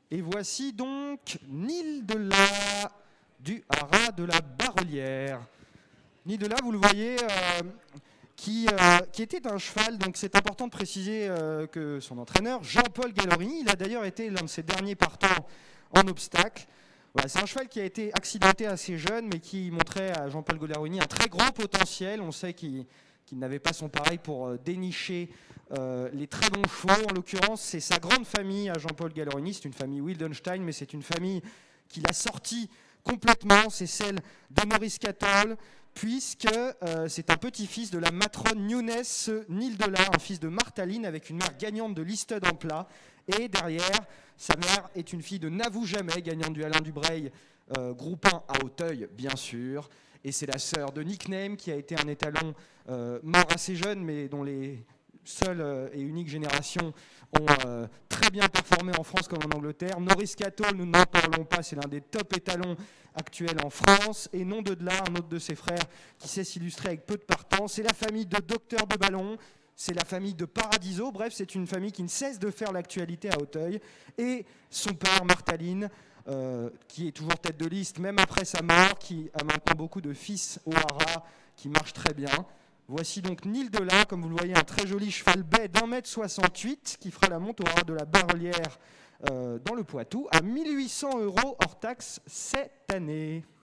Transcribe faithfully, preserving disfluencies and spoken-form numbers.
Et voici donc Nil de la du haras de la Barrelière. Nil de la, vous le voyez, euh, qui, euh, qui était un cheval, donc c'est important de préciser euh, que son entraîneur, Jean-Paul Gallorini, il a d'ailleurs été l'un de ses derniers partants en obstacle. Voilà, c'est un cheval qui a été accidenté assez jeune, mais qui montrait à Jean-Paul Gallorini un très grand potentiel. On sait qu'il qu'il n'avait pas son pareil pour euh, dénicher euh, les très bons chevaux. En l'occurrence, c'est sa grande famille à Jean-Paul Gallorini. C'est une famille Wildenstein, mais c'est une famille qu'il a sortie complètement. C'est celle de Maurice Cattol, puisque euh, c'est un petit-fils de la matrone Nunes Nil de la, un fils de Martaline, avec une mère gagnante de Listed en plat. Et derrière, sa mère est une fille de N'avoue jamais, gagnante du Alain Dubreuil, euh, groupe un à Auteuil, bien sûr. Et c'est la sœur de Nickname, qui a été un étalon euh, mort assez jeune, mais dont les seules euh, et uniques générations ont euh, très bien performé en France comme en Angleterre. Maurice Cattol, nous n'en parlons pas, c'est l'un des top étalons actuels en France. Et non de là, un autre de ses frères qui sait s'illustrer avec peu de partants. C'est la famille de Docteur de Ballon, c'est la famille de Paradiso. Bref, c'est une famille qui ne cesse de faire l'actualité à Auteuil. Et son père, Martaline, Euh, qui est toujours tête de liste, même après sa mort, qui a maintenant beaucoup de fils au haras, qui marche très bien. Voici donc Nil de la, comme vous le voyez, un très joli cheval bai d'un mètre soixante-huit, qui fera la monte au haras de la Barrelière euh, dans le Poitou, à mille huit cents euros hors taxe cette année.